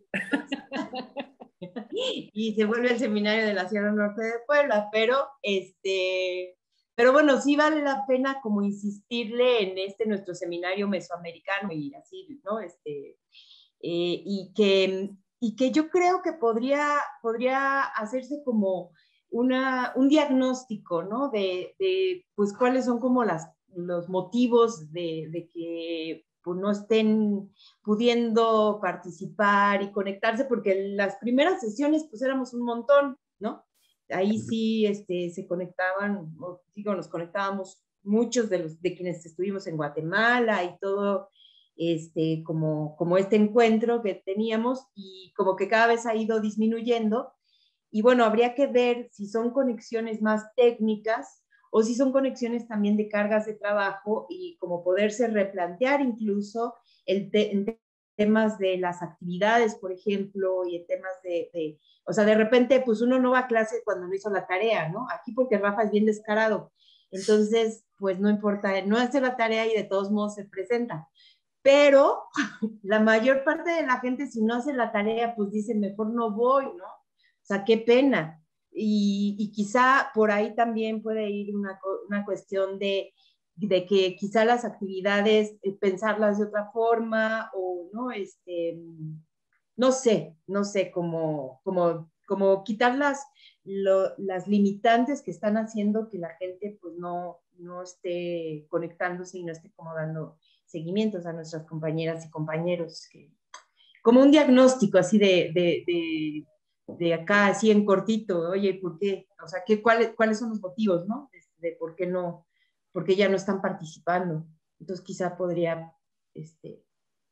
Nacho y, y se vuelve el seminario de la Sierra Norte de Puebla, pero este, pero bueno, sí vale la pena como insistirle en este nuestro seminario mesoamericano y así, ¿no? Este, eh, y que y que yo creo que podría, podría hacerse como una, un diagnóstico, ¿no? De, de pues cuáles son como las, los motivos de, de que pues, no estén pudiendo participar y conectarse, porque en las primeras sesiones pues éramos un montón, ¿no? Ahí sí este, se conectaban, digo, nos conectábamos muchos de, los, de quienes estuvimos en Guatemala y todo, este, como, como este encuentro que teníamos y como que cada vez ha ido disminuyendo. Y bueno, habría que ver si son conexiones más técnicas o si son conexiones también de cargas de trabajo y como poderse replantear incluso el te en temas de las actividades, por ejemplo, y en temas de, de, o sea, de repente, pues uno no va a clase cuando no hizo la tarea, ¿no? Aquí porque Rafa es bien descarado. Entonces, pues no importa, no hace la tarea y de todos modos se presenta. Pero la mayor parte de la gente, si no hace la tarea, pues dice, mejor no voy, ¿no? O sea, qué pena. Y, y quizá por ahí también puede ir una, una cuestión de, de que quizá las actividades, eh, pensarlas de otra forma, o no, este, no sé, no sé, como, como, como quitar las, lo, las limitantes que están haciendo que la gente pues no, no esté conectándose y no esté como dando seguimientos a nuestras compañeras y compañeros, que, como un diagnóstico así de, de, de, de acá, así en cortito, oye, ¿por qué? O sea, ¿qué, cuáles, ¿cuáles son los motivos, no? De, de por qué no, por qué ya no están participando. Entonces quizá podría, este,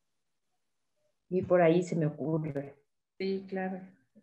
y por ahí se me ocurre. Sí, claro.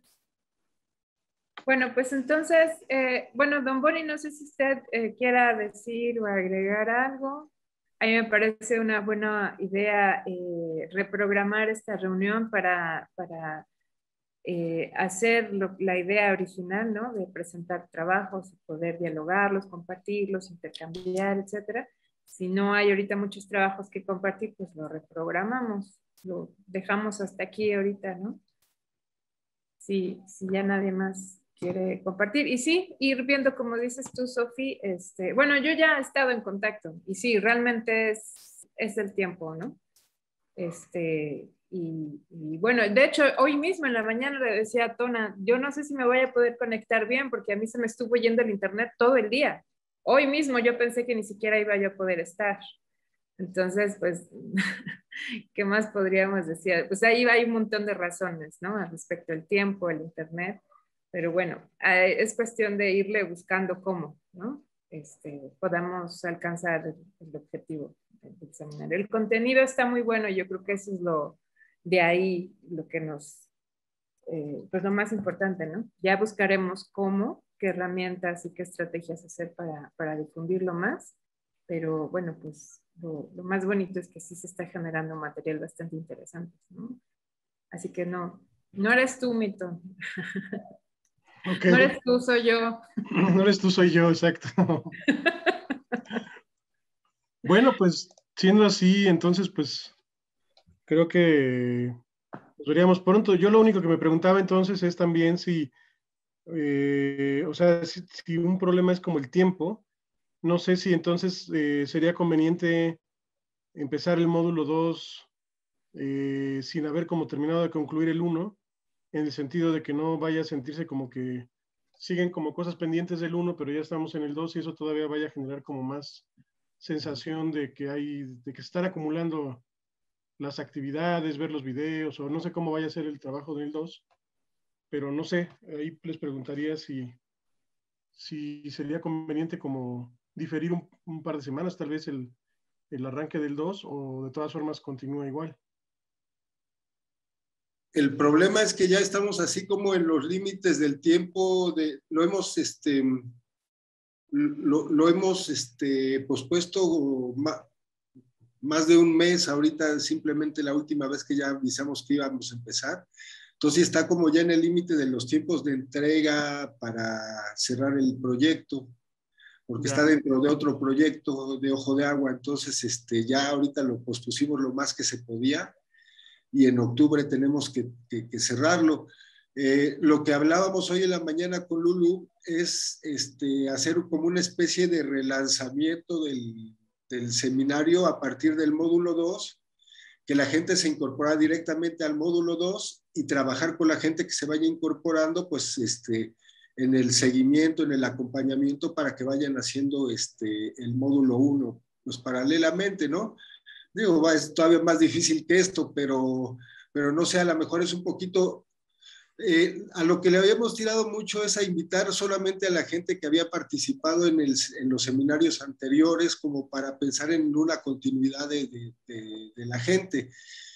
Bueno, pues entonces, eh, bueno, don Boni, no sé si usted eh, quiera decir o agregar algo. A mí me parece una buena idea eh, reprogramar esta reunión para, para eh, hacer lo, la idea original, ¿no? De presentar trabajos, poder dialogarlos, compartirlos, intercambiar, etcétera. Si no hay ahorita muchos trabajos que compartir, pues lo reprogramamos, lo dejamos hasta aquí ahorita, ¿no? Si, si ya nadie más quiere compartir. Y sí, ir viendo, como dices tú, Sofi, este, bueno, yo ya he estado en contacto y sí, realmente es, es el tiempo, ¿no? Este, y, y bueno, de hecho, hoy mismo en la mañana le decía a Tona, yo no sé si me voy a poder conectar bien porque a mí se me estuvo yendo el internet todo el día. Hoy mismo yo pensé que ni siquiera iba yo a poder estar. Entonces, pues, ¿qué más podríamos decir? Pues ahí hay un montón de razones, ¿no? Al respecto del tiempo, el internet, pero bueno, es cuestión de irle buscando cómo, ¿no? Este, podamos alcanzar el, el objetivo del seminario. El contenido está muy bueno, yo creo que eso es lo, de ahí lo que nos, eh, pues lo más importante, ¿no? Ya buscaremos cómo, qué herramientas y qué estrategias hacer para, para difundirlo más, pero bueno, pues lo, lo más bonito es que sí se está generando material bastante interesante, ¿no? Así que no, no eres tú, Mito. Okay. No eres tú, soy yo. No eres tú, soy yo, exacto. Bueno, pues siendo así, entonces pues creo que nos veríamos pronto. Yo lo único que me preguntaba entonces es también si, eh, o sea, si, si un problema es como el tiempo, no sé si entonces eh, sería conveniente empezar el módulo dos eh, sin haber como terminado de concluir el uno, en el sentido de que no vaya a sentirse como que siguen como cosas pendientes del uno, pero ya estamos en el dos y eso todavía vaya a generar como más sensación de que hay, de que se están acumulando las actividades, ver los videos, o no sé cómo vaya a ser el trabajo del dos, pero no sé, ahí les preguntaría si, si sería conveniente como diferir un, un par de semanas, tal vez el, el arranque del dos, o de todas formas continúa igual. El problema es que ya estamos así como en los límites del tiempo, de, lo hemos, este, lo, lo hemos este, pospuesto más, más de un mes, ahorita simplemente la última vez que ya avisamos que íbamos a empezar. Entonces está como ya en el límite de los tiempos de entrega para cerrar el proyecto, porque ya está dentro de otro proyecto de Ojo de Agua. Entonces este, ya ahorita lo pospusimos lo más que se podía y en octubre tenemos que, que, que cerrarlo. Eh, lo que hablábamos hoy en la mañana con Lulu es este, hacer como una especie de relanzamiento del, del seminario a partir del módulo dos, que la gente se incorpora directamente al módulo dos y trabajar con la gente que se vaya incorporando, pues, este, en el seguimiento, en el acompañamiento para que vayan haciendo este, el módulo uno, pues paralelamente, ¿no? Digo, va, es todavía más difícil que esto, pero, pero no sé, a lo mejor es un poquito... Eh, a lo que le habíamos tirado mucho es a invitar solamente a la gente que había participado en, el, en los seminarios anteriores, como para pensar en una continuidad de, de, de, de la gente.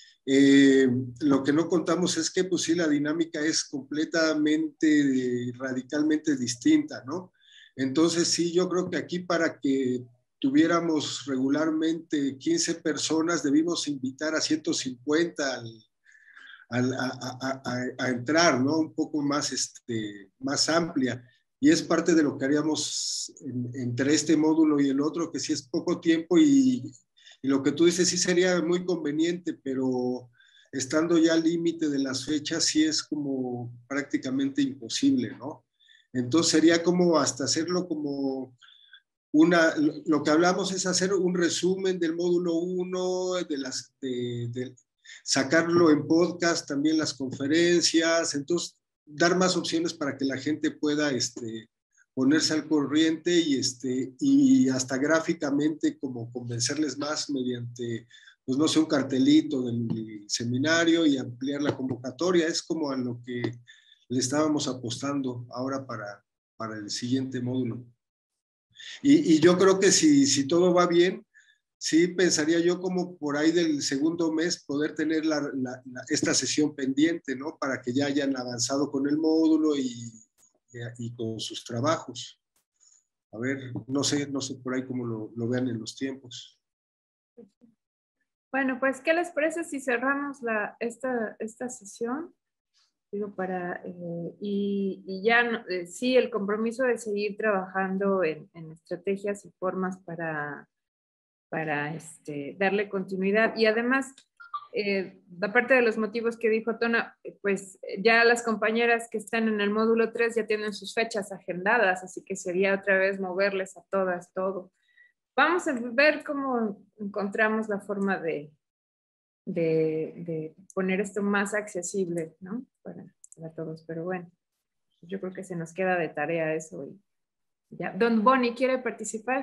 Eh, lo que no contamos es que pues sí, la dinámica es completamente, radicalmente distinta, ¿no? Entonces sí, yo creo que aquí para que tuviéramos regularmente quince personas, debimos invitar a ciento cincuenta al A, a, a, a entrar, ¿no? Un poco más, este, más amplia. Y es parte de lo que haríamos en, entre este módulo y el otro, que sí es poco tiempo y, y lo que tú dices sí sería muy conveniente, pero estando ya al límite de las fechas sí es como prácticamente imposible, ¿no? Entonces sería como hasta hacerlo como una, lo que hablamos es hacer un resumen del módulo uno, de las... De, de, sacarlo en podcast, también las conferencias, entonces dar más opciones para que la gente pueda este, ponerse al corriente y, este, y hasta gráficamente como convencerles más mediante, pues no sé, un cartelito del seminario y ampliar la convocatoria. Es como a lo que le estábamos apostando ahora para, para el siguiente módulo. Y, y yo creo que si, si todo va bien, sí, pensaría yo como por ahí del segundo mes poder tener la, la, la, esta sesión pendiente, ¿no? Para que ya hayan avanzado con el módulo y, y, y con sus trabajos. A ver, no sé, no sé por ahí cómo lo, lo vean en los tiempos. Bueno, pues, ¿qué les parece si cerramos la, esta, esta sesión? Digo, para, eh, y, y ya, eh, sí, el compromiso de seguir trabajando en, en estrategias y formas para... para este, darle continuidad. Y además, eh, aparte de los motivos que dijo Tona, pues ya las compañeras que están en el módulo tres ya tienen sus fechas agendadas, así que sería otra vez moverles a todas todo. Vamos a ver cómo encontramos la forma de, de, de poner esto más accesible, ¿no? Para, para todos, pero bueno, yo creo que se nos queda de tarea eso. Y ya. Don Bonnie, ¿quiere participar?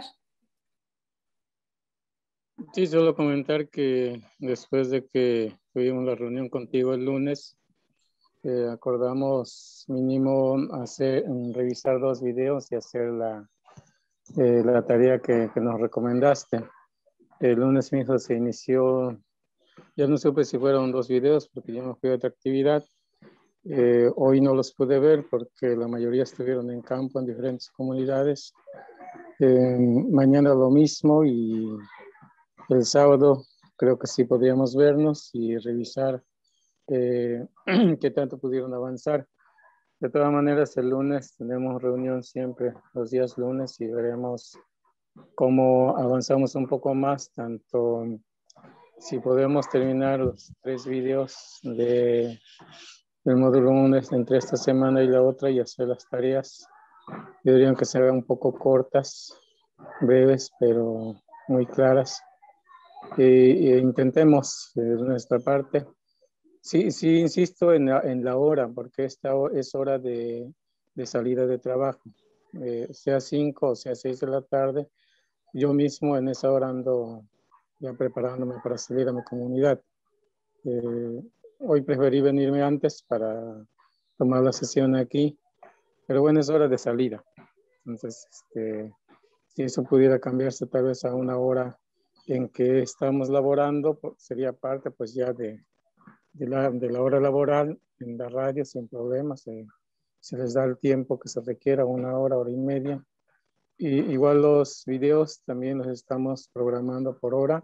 Sí, solo comentar que después de que tuvimos la reunión contigo el lunes, eh, acordamos mínimo hacer, revisar dos videos y hacer la, eh, la tarea que, que nos recomendaste. El lunes mismo se inició, ya no supe si fueron dos videos porque yo me fui a otra actividad. Eh, hoy no los pude ver porque la mayoría estuvieron en campo en diferentes comunidades. Eh, mañana lo mismo y el sábado creo que sí podríamos vernos y revisar eh, qué tanto pudieron avanzar. De todas maneras, el lunes tenemos reunión siempre, los días lunes, y veremos cómo avanzamos un poco más, tanto si podemos terminar los tres videos de, del módulo uno entre esta semana y la otra y hacer las tareas. Yo diría que se vean un poco cortas, breves, pero muy claras. E, e intentemos de nuestra parte. Sí, sí, insisto en la, en la hora, porque esta es hora de, de salida de trabajo, eh, sea cinco o sea seis de la tarde. Yo mismo en esa hora ando ya preparándome para salir a mi comunidad. Eh, hoy preferí venirme antes para tomar la sesión aquí, pero bueno, es hora de salida. Entonces, este, si eso pudiera cambiarse tal vez a una hora en que estamos laborando, sería parte pues ya de, de, la, de la hora laboral en la radio sin problemas. Se, se les da el tiempo que se requiera, una hora, hora y media. Y igual los videos también los estamos programando por hora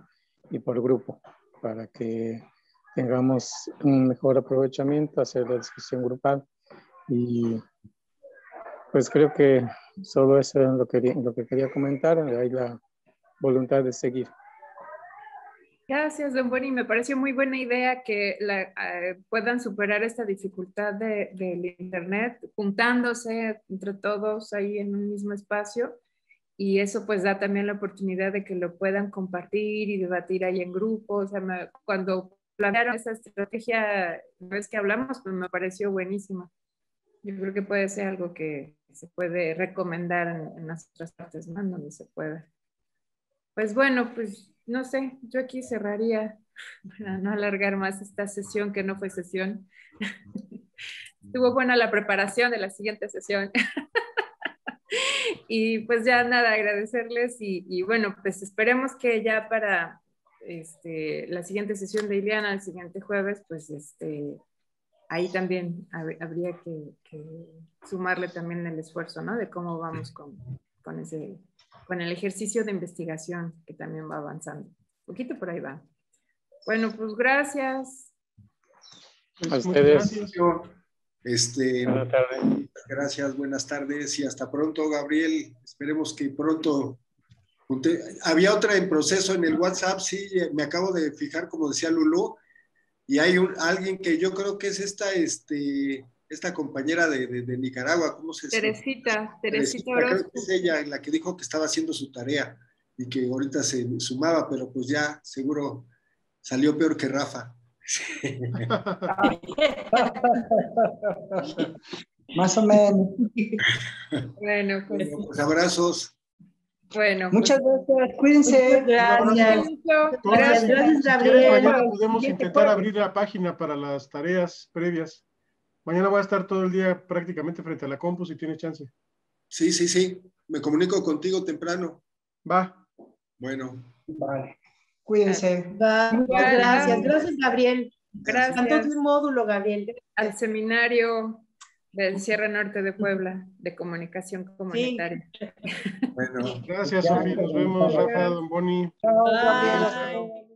y por grupo, para que tengamos un mejor aprovechamiento, hacer la discusión grupal. Y pues creo que solo eso es lo que, lo que quería comentar. Hay la voluntad de seguir. Gracias, don Boni. Me pareció muy buena idea que la, eh, puedan superar esta dificultad de, del internet, juntándose entre todos ahí en un mismo espacio. Y eso pues da también la oportunidad de que lo puedan compartir y debatir ahí en grupo. O sea, me, cuando planearon esa estrategia, una vez que hablamos, pues me pareció buenísima. Yo creo que puede ser algo que se puede recomendar en, en las otras partes, ¿no? Donde se pueda. Pues bueno, pues no sé, yo aquí cerraría para no alargar más esta sesión que no fue sesión. Estuvo buena la preparación de la siguiente sesión. Y pues ya nada, agradecerles y, y bueno, pues esperemos que ya para este, la siguiente sesión de Ileana, el siguiente jueves, pues este, ahí también hab habría que, que sumarle también el esfuerzo, ¿no? De cómo vamos con, con, ese, con el ejercicio de investigación que también va avanzando. Un poquito por ahí va. Bueno, pues gracias. A ustedes. Este, Buenas tardes. Gracias, buenas tardes y hasta pronto, Gabriel. Esperemos que pronto. Había otra en proceso en el WhatsApp, sí, me acabo de fijar, como decía Lulú, y hay un, alguien que yo creo que es esta, este, esta compañera de, de, de Nicaragua, ¿cómo se llama? Teresita, Teresita, Teresita, creo que es ella en la que dijo que estaba haciendo su tarea y que ahorita se sumaba, pero pues ya seguro salió peor que Rafa. Más o menos. Bueno, pues, bueno, pues abrazos. Bueno, muchas pues, gracias, cuídense. Gracias. Gracias, Gracias, gracias, Si Gabriel. quieres, mañana podemos Siguiente intentar jueves. abrir la página para las tareas previas. Mañana voy a estar todo el día prácticamente frente a la compu si tienes chance. Sí, sí, sí. Me comunico contigo temprano. Va. Bueno. Vale. Cuídense. Va, muchas gracias. Gracias, Gabriel. Gracias. A todo el módulo, Gabriel. Al seminario del Sierra Norte de Puebla de comunicación comunitaria. Sí. Bueno. Gracias, Sofía. Nos vemos, Rafa, don Boni. Bye.